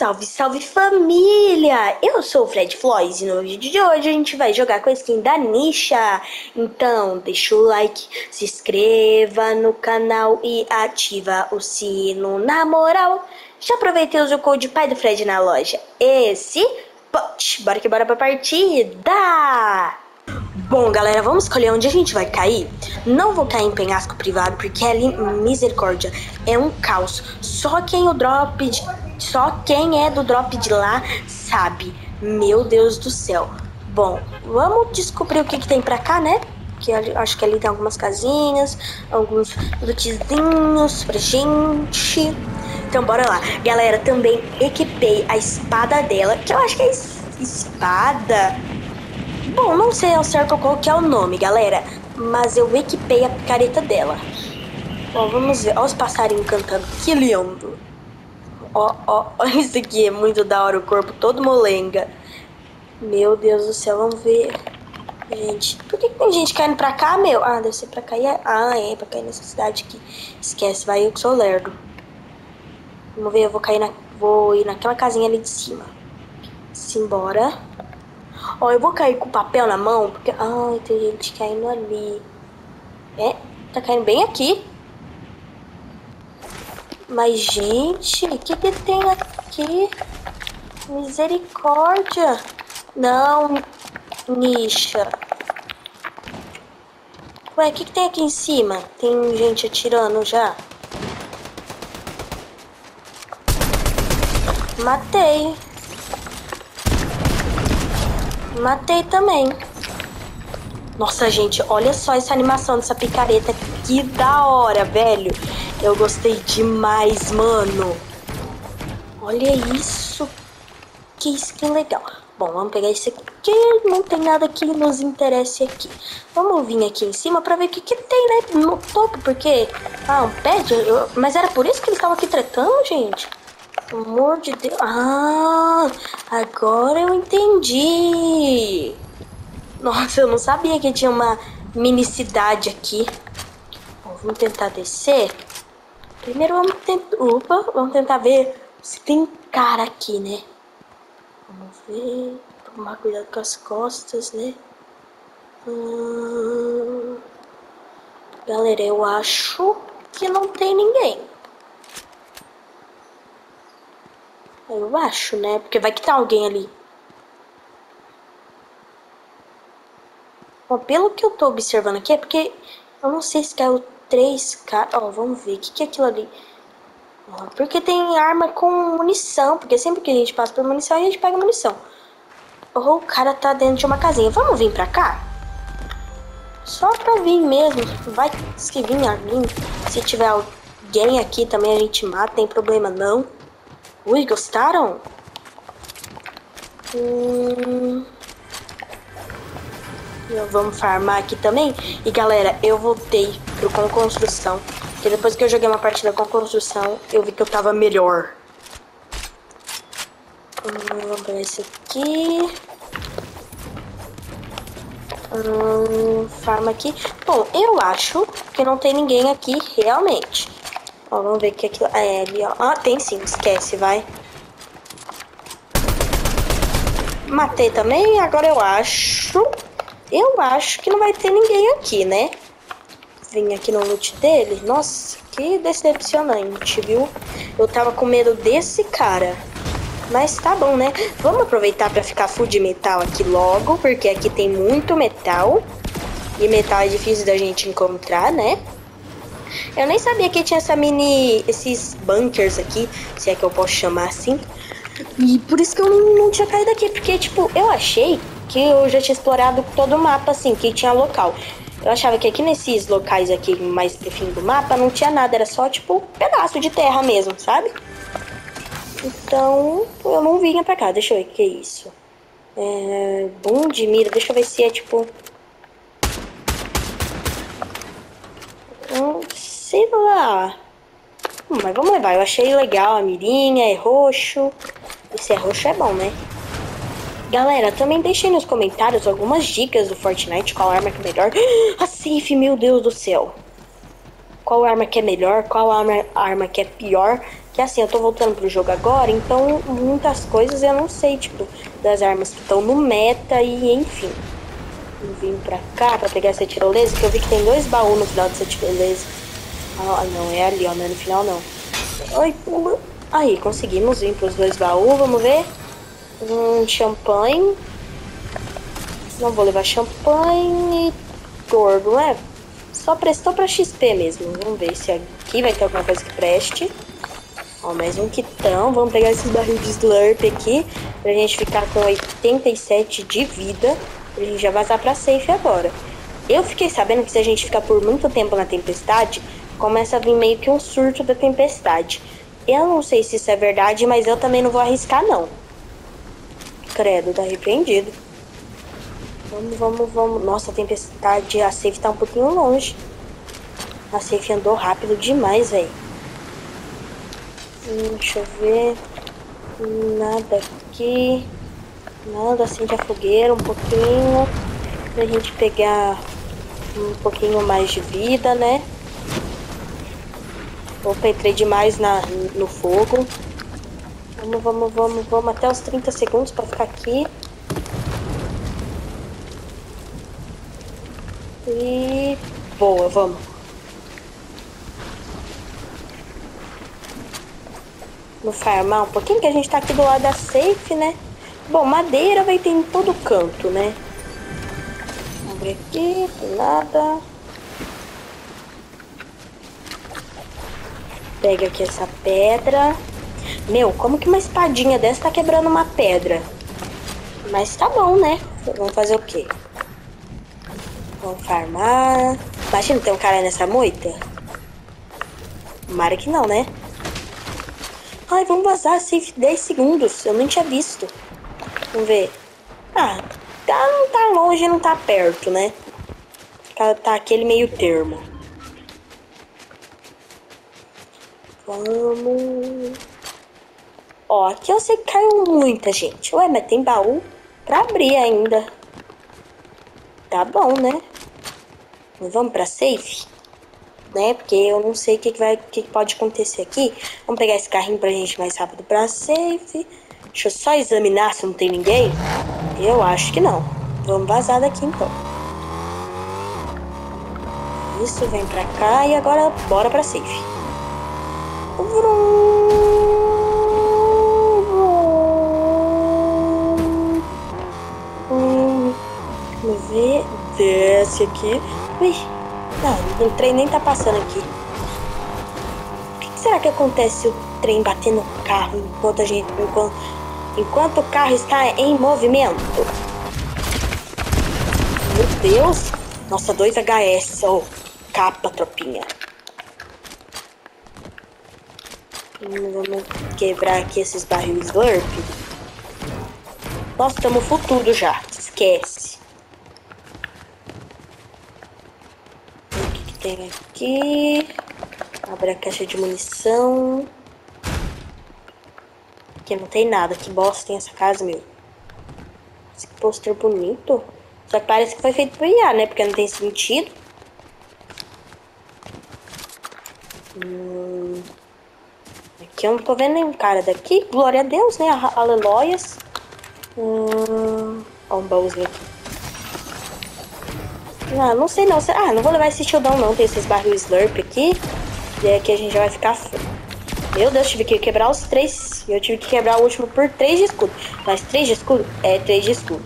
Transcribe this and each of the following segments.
Salve, salve família! Eu sou o Fred Floyd e no vídeo de hoje a gente vai jogar com a skin da Nisha. Então deixa o like, se inscreva no canal e ativa o sino. Na moral, já aproveitei e usei o code Pai do Fred na loja. Bora que bora pra partida! Bom, galera, vamos escolher onde a gente vai cair? Não vou cair em penhasco privado, porque ali, misericórdia, é um caos. Só quem é do drop de lá sabe. Meu Deus do céu. Bom, vamos descobrir o que tem pra cá, né? Que acho que ali tem algumas casinhas, alguns lootzinhos pra gente. Então bora lá. Galera, também equipei a espada dela, que eu acho que é espada... Bom, não sei ao certo qual que é o nome, galera, mas eu equipei a picareta dela. Ó, vamos ver. Ó os passarinhos cantando. Que lindo. Ó, isso aqui é muito da hora, o corpo todo molenga. Meu Deus do céu, vamos ver. Gente, por que tem gente caindo pra cá, meu? Ah, deve ser pra cair. É pra cair nessa cidade aqui. Esquece, vai eu que sou lerdo. Vamos ver, eu vou ir naquela casinha ali de cima. Simbora. Ó, eu vou cair com o papel na mão, porque... Ai, tem gente caindo ali. É, tá caindo bem aqui. Mas, gente, o que tem aqui? Misericórdia. Não, Nisha. Ué, o que tem aqui em cima? Tem gente atirando já. Matei. Matei também. Nossa, gente, olha só essa animação dessa picareta. Que da hora, velho. Eu gostei demais, mano. Olha isso. Que skin legal. Bom, vamos pegar esse aqui, porque não tem nada que nos interesse aqui. Vamos vir aqui em cima pra ver o que tem, né, no topo, porque... Ah, um pad? Mas era por isso que eles estavam aqui tretando, gente? Pelo amor de Deus. Ah, agora eu entendi. Nossa, eu não sabia que tinha uma mini cidade aqui. Bom, vamos tentar descer. Primeiro vamos tentar ver se tem cara aqui, né? Vamos ver. Tomar cuidado com as costas, né? Galera, eu acho que não tem ninguém. Eu acho, né? Porque vai que tá alguém ali. Bom, pelo que eu tô observando aqui, é porque eu não sei se caiu 3 caras. Ó, vamos ver. O que é aquilo ali? Ó, porque tem arma com munição. Porque sempre que a gente passa por munição, a gente pega munição. Ou o cara tá dentro de uma casinha. Vamos vir pra cá? Só pra vir mesmo. Vai se vir alguém. Se tiver alguém aqui também, a gente mata. Tem problema não. Ui, gostaram? Vamos farmar aqui também. E galera, eu voltei pro com construção, porque depois que eu joguei uma partida com construção, eu vi que eu tava melhor. Vamos pegar esse aqui. Farma aqui. Bom, eu acho que não tem ninguém aqui realmente. Ó, vamos ver que aquilo... É ali, ó. Ah, tem sim, esquece, vai. Matei também, agora eu acho que não vai ter ninguém aqui, né? Vim aqui no loot dele. Nossa, que decepcionante, viu? Eu tava com medo desse cara. Mas tá bom, né? Vamos aproveitar pra ficar full de metal aqui logo, porque aqui tem muito metal. E metal é difícil da gente encontrar, né? Eu nem sabia que tinha esses bunkers aqui, se é que eu posso chamar assim. E por isso que eu não tinha caído aqui, porque, tipo, eu achei que eu já tinha explorado todo o mapa, assim, que tinha local. Eu achava que aqui nesses locais aqui, mais pro fim do mapa, não tinha nada, era só, tipo, um pedaço de terra mesmo, sabe? Então, eu não vinha pra cá, deixa eu ver o que é isso. Boom de mira, deixa eu ver se é, tipo... sei lá... mas vamos levar, eu achei legal a mirinha, é roxo. E se é roxo é bom, né? Galera, também deixem nos comentários algumas dicas do Fortnite, qual arma que é melhor. A safe, meu Deus do céu. Qual arma que é melhor, qual arma que é pior. Que assim, eu tô voltando pro jogo agora, então muitas coisas eu não sei, tipo, das armas que estão no meta e enfim. Eu vim pra cá pra pegar essa tirolesa, que eu vi que tem 2 baús no final dessa tirolesa. Ah, não, é ali, ó, não é no final não. Ai, pula. Aí, conseguimos vir pros 2 baús, vamos ver. Champanhe. Não vou levar champanhe e gordo, né? Só prestou pra XP mesmo. Vamos ver se aqui vai ter alguma coisa que preste. Ó, mais um quitão. Vamos pegar esses barris de slurp aqui. Pra gente ficar com 87 de vida. Pra gente já vazar pra safe agora. Eu fiquei sabendo que se a gente ficar por muito tempo na tempestade, começa a vir meio que um surto da tempestade. Eu não sei se isso é verdade, mas eu também não vou arriscar, não. Credo, tá repreendido. Vamos. Nossa, a tempestade, a safe tá um pouquinho longe. A safe andou rápido demais, velho. Deixa eu ver. Nada aqui. Nada, acende a fogueira um pouquinho. Pra gente pegar um pouquinho mais de vida, né? Opa, entrei demais no fogo. Vamos até os 30 segundos pra ficar aqui. E boa, vamos. Vou farmar um pouquinho, que a gente tá aqui do lado da safe, né? Bom, madeira vai ter em todo canto, né? Vamos ver aqui, nada. Pega aqui essa pedra. Meu, como que uma espadinha dessa tá quebrando uma pedra? Mas tá bom, né? Vamos fazer o quê? Vamos farmar. Imagina, tem um cara nessa moita? Tomara que não, né? Ai, vamos vazar, safe 10 segundos. Eu nem tinha visto. Vamos ver. Ah, não tá longe, não tá perto, né? Tá aquele meio termo. Vamos. Ó, aqui eu sei que caiu muita gente. Ué, mas tem baú pra abrir ainda. Tá bom, né? Vamos pra safe? Né? Porque eu não sei o que pode acontecer aqui. Vamos pegar esse carrinho pra gente ir mais rápido pra safe. Deixa eu só examinar se não tem ninguém. Eu acho que não. Vamos vazar daqui então. Isso, vem pra cá e agora bora pra safe. Vamos ver. Desce aqui. Ui. Não, o trem nem tá passando aqui. O que será que acontece se o trem bater no carro enquanto o carro está em movimento? Meu Deus! Nossa, 2 HS, ó. Capa, tropinha. Vamos quebrar aqui esses barris slurp. Nossa, estamos futudo já. Esquece. O que tem aqui? Abre a caixa de munição. Aqui não tem nada. Que bosta tem essa casa, meu. Esse pôster bonito. Só que parece que foi feito por IA, né? Porque não tem sentido. Aqui eu não tô vendo nenhum cara daqui. Glória a Deus, né? Aleluias. Ó, um baúzinho aqui. Não sei não. Não vou levar esse shieldão não. Tem esses barris slurp aqui. E aqui a gente já vai ficar... Meu Deus, tive que quebrar os 3. E eu tive que quebrar o último por 3 de escudo. Mas 3 de escudo? É 3 de escudo.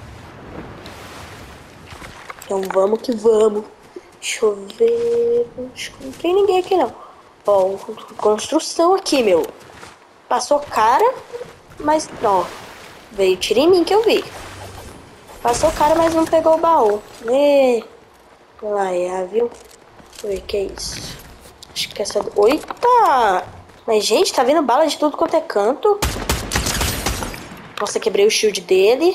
Então vamos que vamos. Deixa eu ver... Acho que não tem ninguém aqui não. Ó, construção aqui, meu. Passou cara, mas... Ó, veio tiro em mim que eu vi. Passou cara, mas não pegou o baú. Lá é, viu? Deixa eu ver o que é isso. Acho que é essa... Oita! Mas, gente, tá vindo bala de tudo quanto é canto. Nossa, quebrei o shield dele.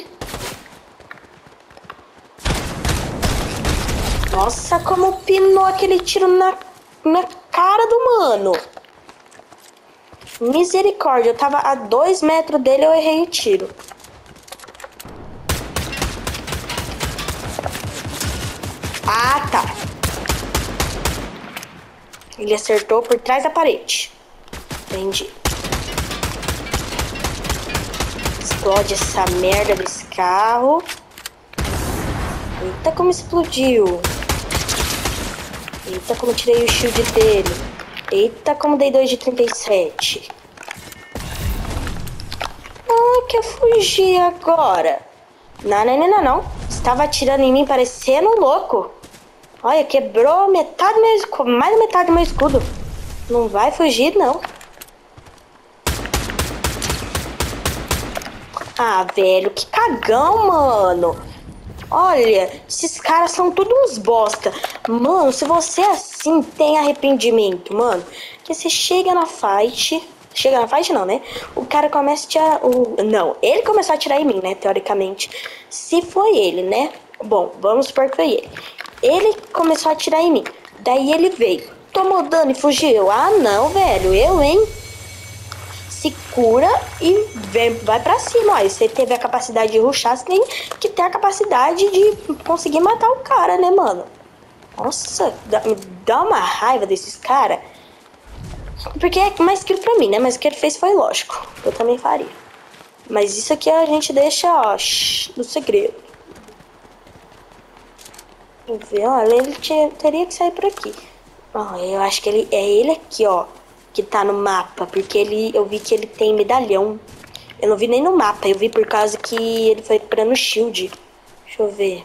Nossa, como pinou aquele tiro na cara do mano. Misericórdia, eu tava a 2 metros dele, eu errei o tiro. Ah, tá. Ele acertou por trás da parede. Entendi. Explode essa merda desse carro. Eita, como explodiu. Eita, como tirei o shield dele. Eita, como dei 2 de 37. Ah, quer fugir agora. Não, não, não, não, não. Estava atirando em mim parecendo um louco. Olha, quebrou metade do meu escudo, mais da metade do meu escudo. Não vai fugir, não. Ah, velho, que cagão, mano. Olha, esses caras são tudo uns bosta. Mano, se você assim tem arrependimento, mano, que você chega na fight. Chega na fight não, né? O cara começa a tirar. Não, ele começou a atirar em mim, né? Teoricamente. Se foi ele, né? Bom, vamos supor que foi ele. Ele começou a atirar em mim. Daí ele veio. Tomou dano e fugiu. Ah, não, velho. Eu, hein? Se cura e vai pra cima. Olha, você teve a capacidade de rushar, você tem que ter a capacidade de conseguir matar o cara, né, mano? Nossa, me dá uma raiva desses caras. Porque é mais que pra mim, né? Mas o que ele fez foi lógico. Eu também faria. Mas isso aqui a gente deixa, ó, no segredo. Vamos ver, olha, ele teria que sair por aqui. Ó, eu acho que ele aqui, ó, que tá no mapa, porque eu vi que ele tem medalhão. Eu não vi nem no mapa, eu vi por causa que ele foi preparando o shield. Deixa eu ver.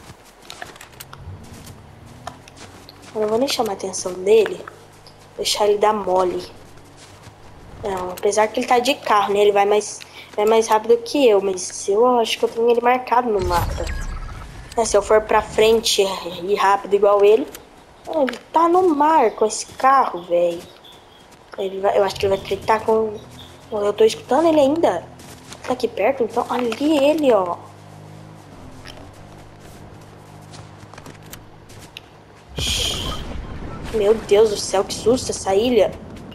Eu não vou nem chamar a atenção dele. Deixar ele dar mole. Não, apesar que ele tá de carro, né? Ele vai mais rápido que eu, mas eu acho que eu tenho ele marcado no mapa. Se eu for pra frente e rápido igual ele tá no mar com esse carro, velho. Eu acho que ele vai tretar com... Eu tô escutando ele ainda. Tá aqui perto, então. Ali ele, ó. Meu Deus do céu, que susto essa ilha.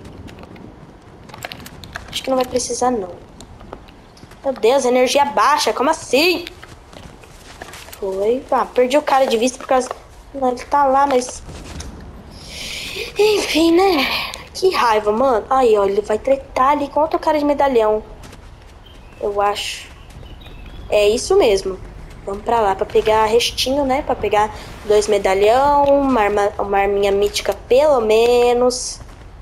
Acho que não vai precisar, não. Meu Deus, energia baixa, como assim? Foi. Ah, perdi o cara de vista por causa... Não, ele tá lá, mas... Enfim, né? Que raiva, mano. Aí, ó, ele vai tretar ali com outro cara de medalhão. Eu acho. É isso mesmo. Vamos pra lá pra pegar restinho, né? Pra pegar 2 medalhão, uma arminha mítica pelo menos.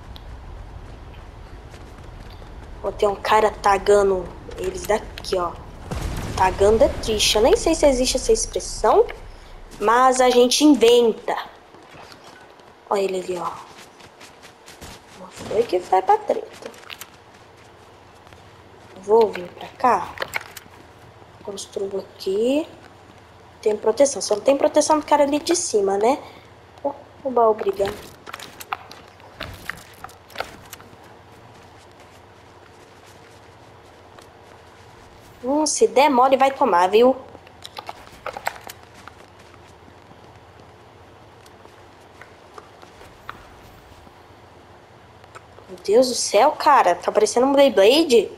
Ó, tem um cara tagando eles daqui, ó. Tagando é triste. Eu nem sei se existe essa expressão, mas a gente inventa. Olha ele ali, ó. Não foi que vai pra treta. Vou vir pra cá. Construo aqui. Tem proteção. Só não tem proteção do cara ali de cima, né? O baú brigando. Se der mole, vai tomar, viu? Meu Deus do céu, cara. Tá parecendo um Beyblade.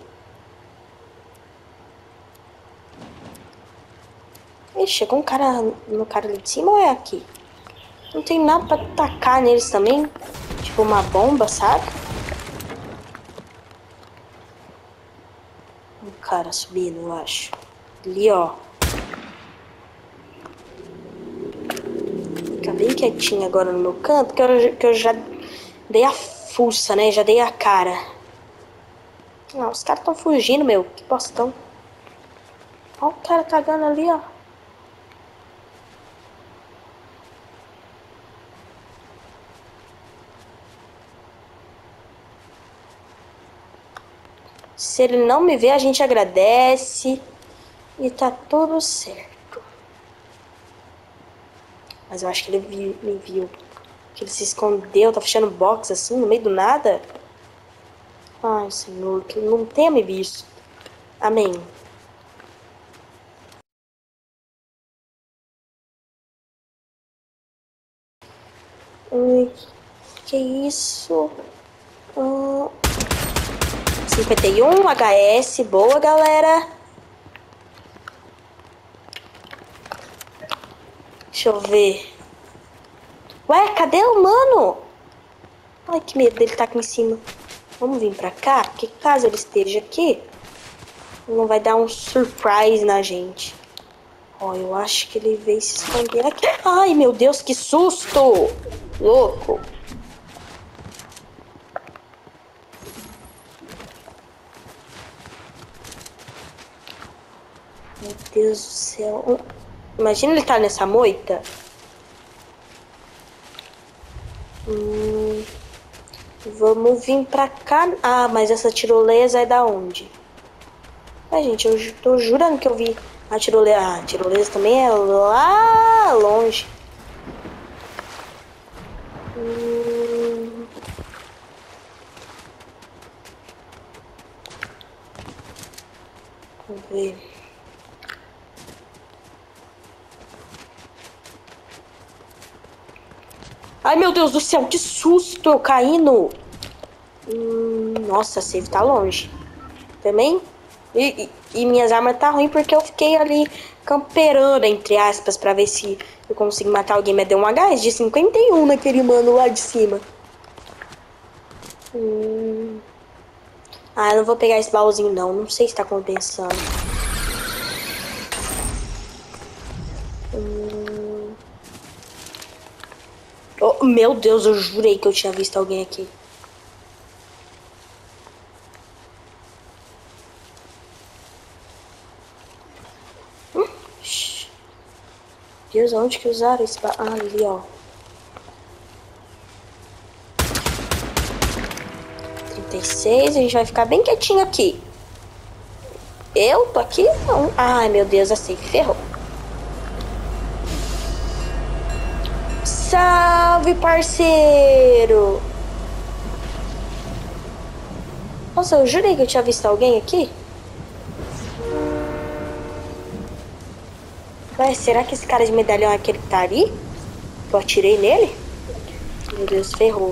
Ih, chegou um cara no cara ali de cima ou é aqui? Não tem nada pra tacar neles também. Tipo uma bomba, sabe? Um cara subindo, eu acho. Ali, ó. Fica bem quietinho agora no meu canto, que eu já dei a fuça, né? Já dei a cara. Não, os caras estão fugindo, meu. Que bostão. Olha o cara cagando ali, ó. Se ele não me vê, a gente agradece. E tá tudo certo. Mas eu acho que ele me viu. Que ele se escondeu, tá fechando box assim, no meio do nada. Ai, Senhor, que ele não tenha me visto. Amém. Ai, que isso? 51 HS, boa, galera. Deixa eu ver. Ué, cadê o mano? Ai, que medo dele tá aqui em cima. Vamos vir pra cá, porque caso ele esteja aqui, não vai dar um surprise na gente. Ó, eu acho que ele veio se esconder aqui. Ai, meu Deus, que susto! Louco! Meu Deus do céu. Imagina ele tá nessa moita. Vamos vir pra cá. Ah, mas essa tirolesa é da onde? Ai, gente, eu tô jurando que eu vi a tirolesa. Ah, a tirolesa também é lá longe. Vamos ver. Ai, meu Deus do céu, que susto! Eu caindo. Nossa, a save tá longe. Também? E minhas armas tá ruim porque eu fiquei ali camperando, entre aspas, pra ver se eu consigo matar alguém. Mas deu um HS de 51 naquele mano lá de cima. Ah, eu não vou pegar esse baúzinho não. Não sei se tá compensando. Oh, meu Deus, eu jurei que eu tinha visto alguém aqui. Deus, onde que usaram esse baú? Ah, ali, ó. 36, a gente vai ficar bem quietinho aqui. Eu tô aqui? Não. Ai, meu Deus, assim, ferrou. Salve, parceiro! Nossa, eu jurei que eu tinha visto alguém aqui. Ué, será que esse cara de medalhão é aquele que tá ali? Eu atirei nele? Meu Deus, ferrou.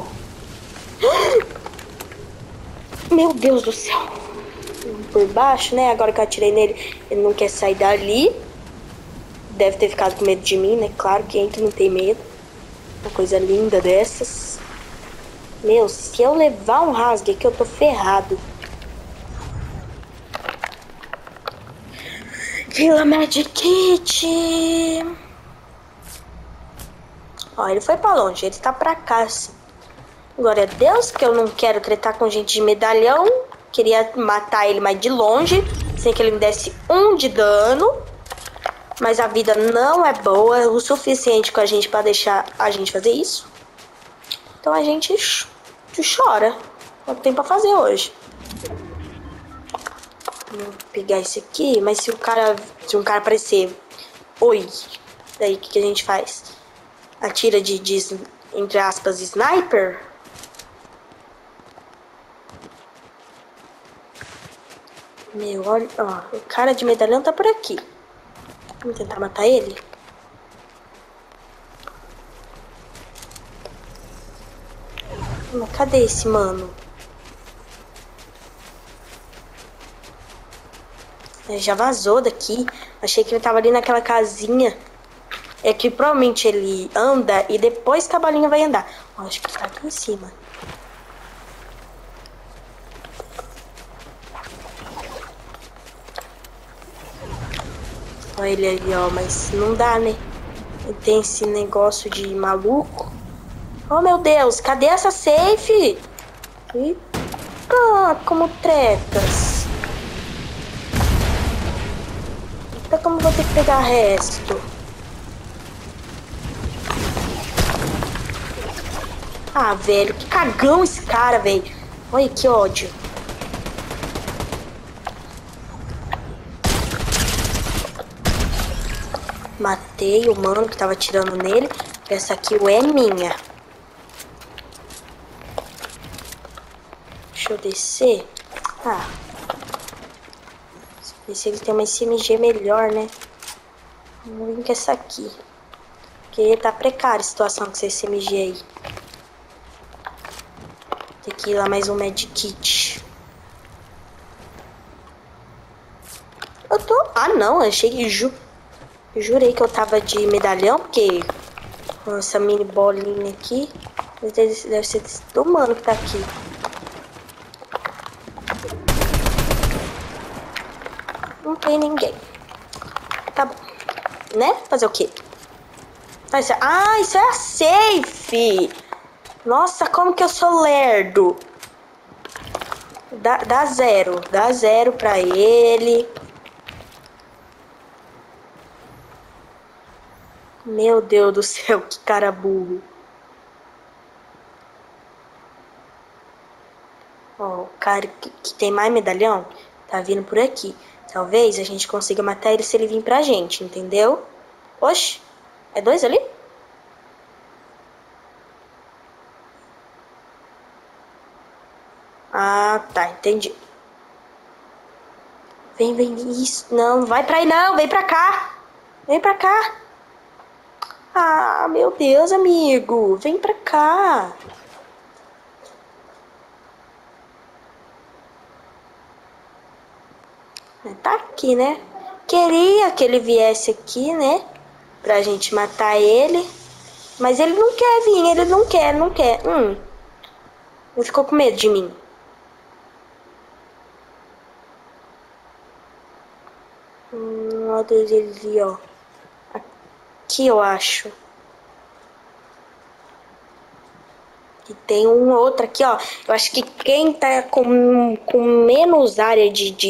Meu Deus do céu. Por baixo, né? Agora que eu atirei nele, ele não quer sair dali. Deve ter ficado com medo de mim, né? Claro que entra não tem medo. Uma coisa linda dessas. Meu, se eu levar um rasgue aqui, eu tô ferrado. Vila Magic Kit. Ó, ele foi pra longe, ele tá pra cá, assim. Glória a Deus, que eu não quero tretar com gente de medalhão. Queria matar ele, mas de longe, sem que ele me desse um de dano. Mas a vida não é boa o suficiente com a gente pra deixar a gente fazer isso. Então a gente chora. É o que tem pra fazer hoje. Vou pegar esse aqui, mas se um cara aparecer, oi, daí o que a gente faz? Atira de entre aspas, sniper? Meu, olha, ó, o cara de medalhão tá por aqui. Vamos tentar matar ele? Mas cadê esse mano? Ele já vazou daqui. Achei que ele tava ali naquela casinha. É que provavelmente ele anda e depois que a balinha vai andar. Ó, acho que tá aqui em cima. Olha ele ali, ó. Mas não dá, né? Ele tem esse negócio de maluco. Oh, meu Deus. Cadê essa safe? Ah, como tretas. Eita, como vou ter que pegar resto? Ah, velho, que cagão esse cara, velho. Olha que ódio. Matei o mano que tava atirando nele. Essa aqui é minha. Deixa eu descer. Ah. Ver se ele tem uma SMG melhor, né? Vamos vir com essa aqui. Porque tá precária a situação com essa SMG aí. Tem que ir lá mais um medkit. Eu tô... Ah, não. Achei que... Eu jurei que eu tava de medalhão, porque... Com essa mini bolinha aqui... Deve ser do mano que tá aqui. Não tem ninguém. Tá bom. Né? Fazer o quê? Ah, isso é a safe! Nossa, como que eu sou lerdo! Dá zero. Dá zero pra ele. Meu Deus do céu, que cara burro. Ó, o cara que tem mais medalhão tá vindo por aqui. Talvez a gente consiga matar ele se ele vir pra gente, entendeu? Oxe, é 2 ali? Ah, tá, entendi. Vem, isso. Não, vai pra aí não, vem pra cá. Vem pra cá. Ah, meu Deus, amigo. Vem pra cá. Tá aqui, né? Queria que ele viesse aqui, né? Pra gente matar ele. Mas ele não quer vir, ele não quer. Ele ficou com medo de mim. Olha ele ali, ó. Aqui eu acho. E tem um outro aqui, ó. Eu acho que quem tá com menos área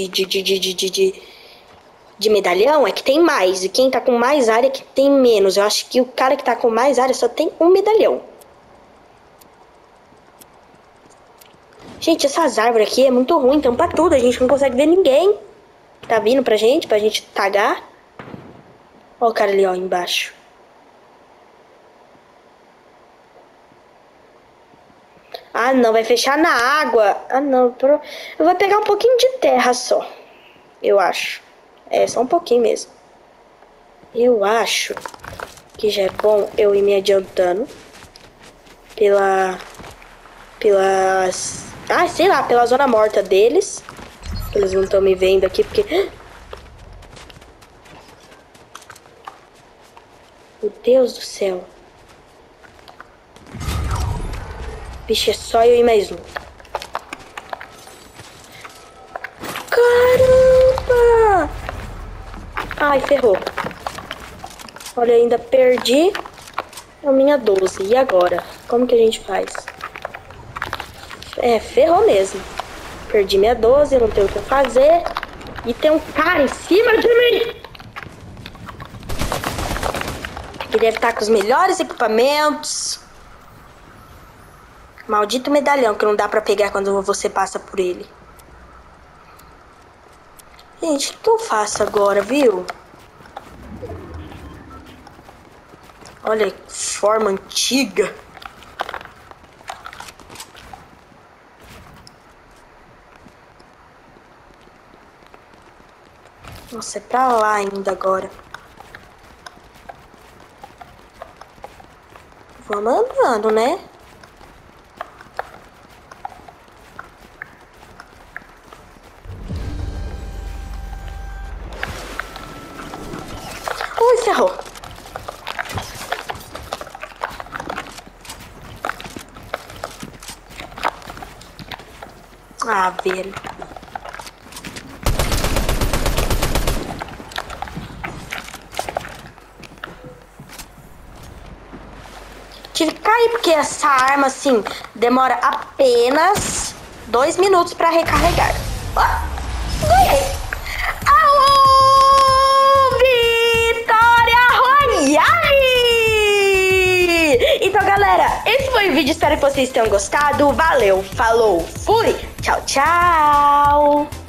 de medalhão é que tem mais. E quem tá com mais área é que tem menos. Eu acho que o cara que tá com mais área só tem um medalhão. Gente, essas árvores aqui é muito ruim. Tampa tudo. A gente não consegue ver ninguém. Tá vindo pra gente tagar. Ó o cara ali, ó, embaixo. Ah, não, vai fechar na água. Ah, não. Eu vou pegar um pouquinho de terra só. Eu acho. É, só um pouquinho mesmo. Eu acho que já é bom eu ir me adiantando sei lá, pela zona morta deles. Eles não estão me vendo aqui porque... Meu Deus do céu. Vixe, é só eu e mais um. Caramba! Ai, ferrou. Olha, ainda perdi a minha 12. E agora? Como que a gente faz? É, ferrou mesmo. Perdi minha 12, não tenho o que fazer. E tem um cara em cima de mim! Ele deve estar com os melhores equipamentos. Maldito medalhão que não dá pra pegar quando você passa por ele. Gente, o que eu faço agora, viu? Olha que forma antiga. Nossa, é pra lá ainda agora. Vamos andando, né? Ui, ferrou. Ah, velho. Tive que cair porque essa arma, assim, demora apenas 2 minutos pra recarregar. Ó, ganhei. Alô, Vitória Royale! Então, galera, esse foi o vídeo. Espero que vocês tenham gostado. Valeu, falou, fui. Tchau, tchau.